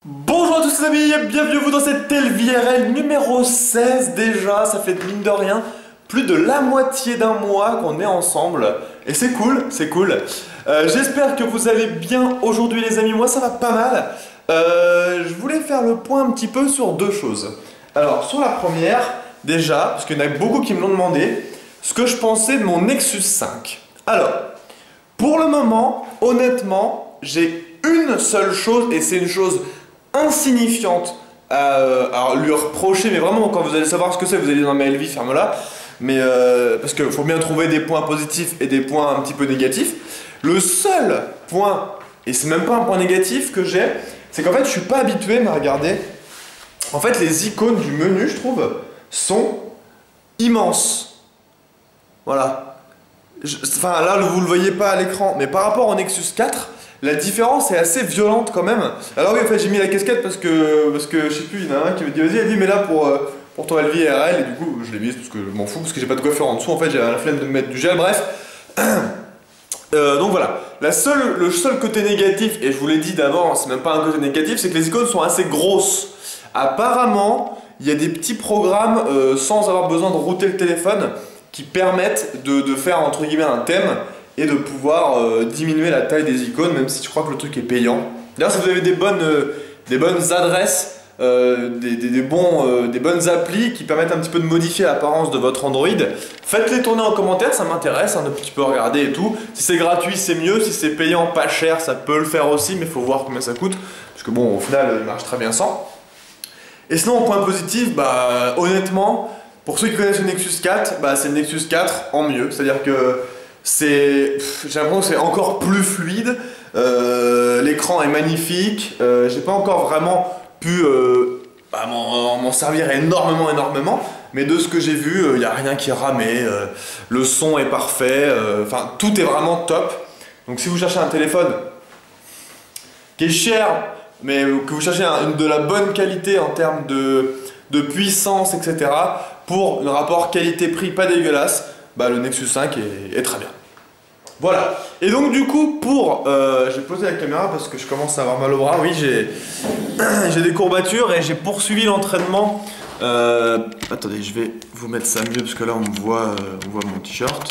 Bonjour à tous les amis, bienvenue à vous dans cette LVRL numéro 16 déjà, ça fait mine de rien plus de la moitié d'un mois qu'on est ensemble et c'est cool, c'est cool. J'espère que vous allez bien aujourd'hui les amis, moi ça va pas mal. Je voulais faire le point un petit peu sur deux choses. Alors sur la première, déjà, parce qu'il y en a beaucoup qui me l'ont demandé, ce que je pensais de mon Nexus 5. Alors, pour le moment, honnêtement, j'ai une seule chose et c'est une chose insignifiante à lui reprocher, mais vraiment quand vous allez savoir ce que c'est, vous allez dans ma LV, ferme-la, mais parce qu'il faut bien trouver des points positifs et des points un petit peu négatifs. Le seul point, et c'est même pas un point négatif que j'ai, c'est qu'en fait je suis pas habitué, mais regardez, en fait les icônes du menu je trouve sont immenses, voilà. Enfin là vous le voyez pas à l'écran, mais par rapport au Nexus 4, la différence est assez violente quand même. Alors oui, en fait j'ai mis la casquette parce que je sais plus, il y en a un qui m'a dit vas-y mets-la pour ton LVRL, et du coup je l'ai mise parce que je m'en fous, parce que j'ai pas de quoi faire en dessous, en fait j'avais la flemme de me mettre du gel, bref. Donc voilà, le seul côté négatif, et je vous l'ai dit d'avance, c'est même pas un côté négatif, c'est que les icônes sont assez grosses. Apparemment, il y a des petits programmes sans avoir besoin de router le téléphone qui permettent de faire entre guillemets un thème et de pouvoir diminuer la taille des icônes, même si je crois que le truc est payant. D'ailleurs, si vous avez des bonnes adresses, des bonnes applis qui permettent un petit peu de modifier l'apparence de votre Android, faites-les tourner en commentaire, ça m'intéresse, un petit peu regarder et tout. Si c'est gratuit, c'est mieux. Si c'est payant, pas cher, ça peut le faire aussi, mais il faut voir combien ça coûte. Parce que bon, au final, il marche très bien sans. Et sinon, point positif, bah honnêtement, pour ceux qui connaissent le Nexus 4, bah, c'est le Nexus 4 en mieux. C'est-à-dire que j'ai l'impression que c'est encore plus fluide, l'écran est magnifique, j'ai pas encore vraiment pu m'en servir énormément, mais de ce que j'ai vu, il n'y a rien qui est ramé, le son est parfait, enfin tout est vraiment top. Donc si vous cherchez un téléphone qui est cher, mais que vous cherchez de la bonne qualité en termes de puissance, etc., pour le rapport qualité-prix pas dégueulasse, bah, le Nexus 5 est très bien. Voilà, et donc du coup j'ai posé la caméra parce que je commence à avoir mal au bras, oui j'ai des courbatures et j'ai poursuivi l'entraînement. Attendez, je vais vous mettre ça mieux parce que là on voit mon t-shirt.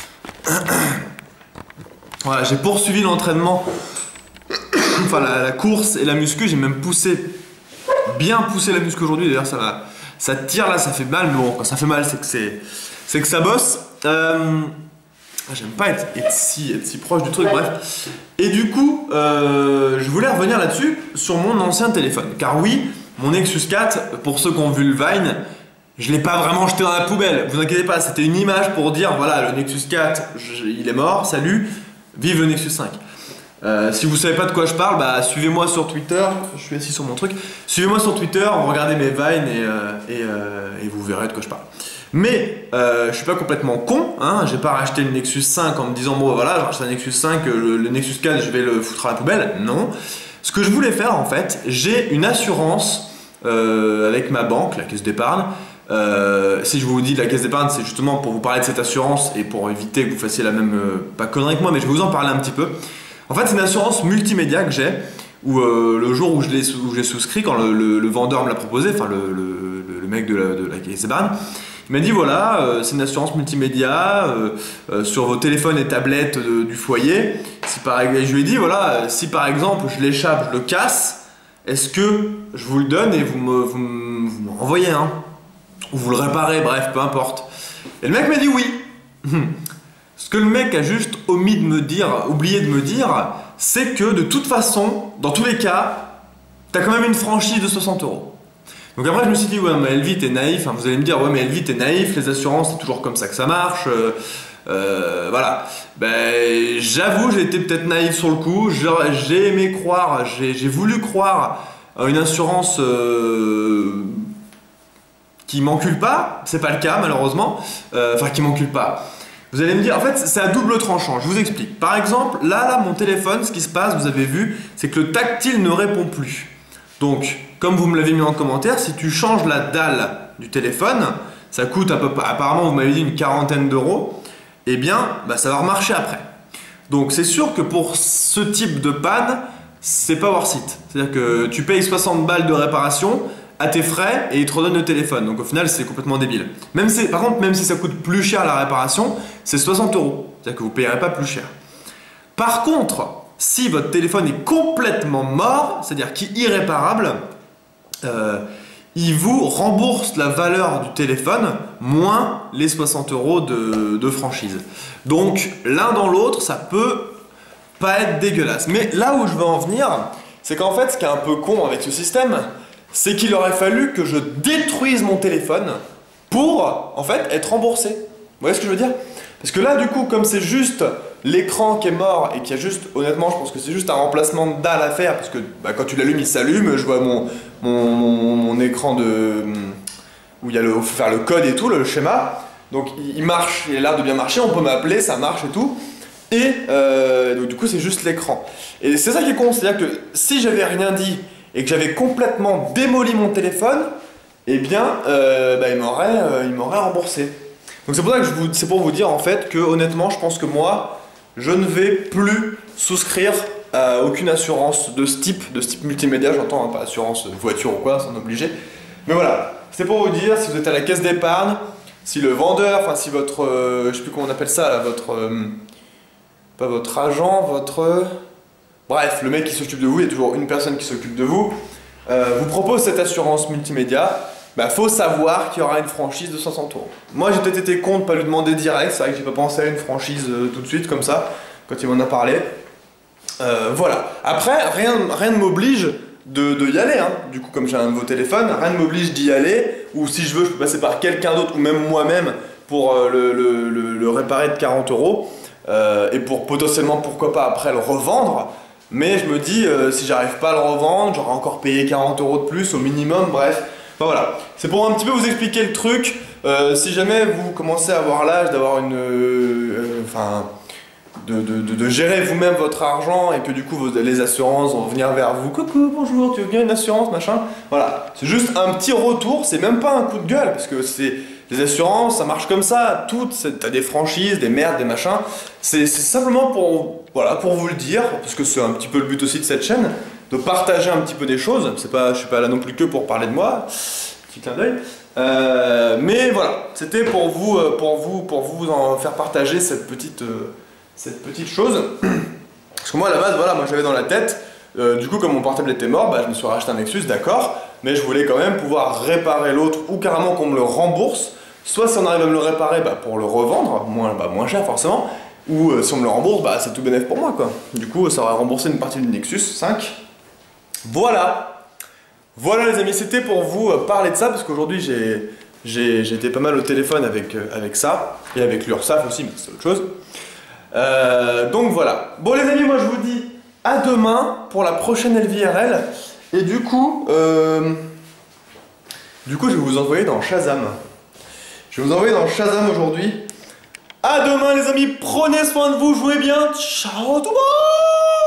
Voilà, j'ai poursuivi l'entraînement, enfin la course et la muscu, j'ai même bien poussé la muscu aujourd'hui, d'ailleurs ça tire là, ça fait mal, mais bon quand ça fait mal c'est que ça bosse. J'aime pas être si proche du truc, bref. Et du coup, je voulais revenir là-dessus, sur mon ancien téléphone. Car oui, mon Nexus 4, pour ceux qui ont vu le Vine, je l'ai pas vraiment jeté dans la poubelle. Vous inquiétez pas, c'était une image pour dire, voilà, le Nexus 4, il est mort, salut, vive le Nexus 5. Si vous savez pas de quoi je parle, bah suivez-moi sur Twitter, je suis assis sur mon truc. Suivez-moi sur Twitter, regardez mes Vines et vous verrez de quoi je parle. Mais je suis pas complètement con, hein, j'ai pas racheté le Nexus 5 en me disant bon voilà, je rachète un Nexus 5, le Nexus 4 je vais le foutre à la poubelle. Non. Ce que je voulais faire en fait, j'ai une assurance avec ma banque, la caisse d'épargne. Si je vous dis de la caisse d'épargne, c'est justement pour vous parler de cette assurance et pour éviter que vous fassiez la même pas connerie que moi, mais je vais vous en parler un petit peu. En fait, c'est une assurance multimédia que j'ai, où le jour où j'ai souscrit, quand le vendeur me l'a proposé, enfin le mec de la caisse d'épargne, il m'a dit voilà, c'est une assurance multimédia sur vos téléphones et tablettes du foyer. Et je lui ai dit voilà, si par exemple je l'échappe, je le casse, est-ce que je vous le donne et vous me renvoyez un, ou vous le réparez, bref, peu importe. Et le mec m'a dit oui. Ce que le mec a juste oublié de me dire, c'est que de toute façon, dans tous les cas, t'as quand même une franchise de 60 €. Donc après je me suis dit ouais mais Elvi t'es naïf, hein, vous allez me dire ouais mais Elvi t'es naïf, les assurances c'est toujours comme ça que ça marche, voilà. Ben j'avoue j'ai été peut-être naïf sur le coup, j'ai aimé croire, j'ai voulu croire à une assurance qui m'encule pas, c'est pas le cas malheureusement, enfin qui m'encule pas. Vous allez me dire, en fait c'est à double tranchant, je vous explique. Par exemple, là mon téléphone, ce qui se passe, vous avez vu, c'est que le tactile ne répond plus. Donc, comme vous me l'avez mis en commentaire, si tu changes la dalle du téléphone, ça coûte apparemment vous m'avez dit une quarantaine d'euros, et bien bah, ça va remarcher après. Donc c'est sûr que pour ce type de panne, c'est pas worth it. C'est-à-dire que tu payes 60 balles de réparation à tes frais et ils te redonnent le téléphone. Donc au final, c'est complètement débile. Par contre, même si ça coûte plus cher la réparation, c'est 60 euros. C'est-à-dire que vous ne payerez pas plus cher. Par contre, si votre téléphone est complètement mort, c'est-à-dire qu'il est irréparable, il vous rembourse la valeur du téléphone moins les 60 euros de franchise. Donc l'un dans l'autre, ça peut pas être dégueulasse. Mais là où je veux en venir, c'est qu'en fait, ce qui est un peu con avec ce système, c'est qu'il aurait fallu que je détruise mon téléphone pour en fait être remboursé. Vous voyez ce que je veux dire? Parce que là, du coup, comme c'est juste l'écran qui est mort et qu'il y a juste, honnêtement, je pense que c'est juste un remplacement de dalle à faire parce que quand tu l'allumes, il s'allume. Je vois mon écran où il y a faut faire le code et tout, le schéma. Donc il marche, il a l'air de bien marcher. On peut m'appeler, ça marche et tout. Et donc du coup, c'est juste l'écran. Et c'est ça qui est con, c'est-à-dire que si j'avais rien dit et que j'avais complètement démoli mon téléphone, eh bien, il m'aurait remboursé. Donc c'est pour ça que c'est pour vous dire en fait que honnêtement, je pense que moi, je ne vais plus souscrire à aucune assurance de ce type multimédia. J'entends, hein, pas assurance voiture ou quoi, c'est obligé. Mais voilà, c'est pour vous dire, si vous êtes à la caisse d'épargne, si le vendeur, enfin si votre, je sais plus comment on appelle ça, là, pas votre agent, bref, le mec qui s'occupe de vous, il y a toujours une personne qui s'occupe de vous, vous propose cette assurance multimédia, faut savoir qu'il y aura une franchise de 60 euros. Moi j'ai peut-être été con de ne pas lui demander direct, c'est vrai que j'ai pas pensé à une franchise tout de suite comme ça, quand il m'en a parlé. Voilà. Après, rien ne m'oblige de y aller, hein. Du coup, comme j'ai un nouveau téléphone, rien ne m'oblige d'y aller, ou si je veux, je peux passer par quelqu'un d'autre, ou même moi-même, pour le réparer de 40 euros. Et pour potentiellement, pourquoi pas après le revendre. Mais je me dis, si j'arrive pas à le revendre, j'aurai encore payé 40 euros de plus au minimum, bref. Enfin, voilà, c'est pour un petit peu vous expliquer le truc. Si jamais vous commencez à avoir l'âge d'avoir de gérer vous-même votre argent et que du coup les assurances vont venir vers vous. Coucou, bonjour, tu veux bien une assurance, machin. Voilà, c'est juste un petit retour, c'est même pas un coup de gueule parce que les assurances, ça marche comme ça, t'as des franchises, des merdes, des machins. C'est simplement pour vous le dire, parce que c'est un petit peu le but aussi de cette chaîne, de partager un petit peu des choses. Je suis pas là non plus que pour parler de moi, petit clin d'œil. Mais voilà, c'était pour vous en faire partager cette petite chose. Parce que moi à la base, voilà, moi j'avais dans la tête, du coup comme mon portable était mort, je me suis racheté un Nexus, d'accord, mais je voulais quand même pouvoir réparer l'autre ou carrément qu'on me le rembourse. Soit si on arrive à me le réparer pour le revendre, moins cher forcément, ou si on me le rembourse, c'est tout bénéf pour moi quoi. Du coup ça aurait remboursé une partie du Nexus 5. Voilà les amis, c'était pour vous parler de ça, parce qu'aujourd'hui j'ai été pas mal au téléphone avec ça, et avec l'URSSAF aussi, mais c'est autre chose. Donc voilà. Bon les amis, moi je vous dis à demain pour la prochaine LVRL, et du coup je vais vous envoyer dans Shazam. Je vais vous envoyer dans Shazam aujourd'hui. À demain les amis, prenez soin de vous, jouez bien, ciao tout le monde.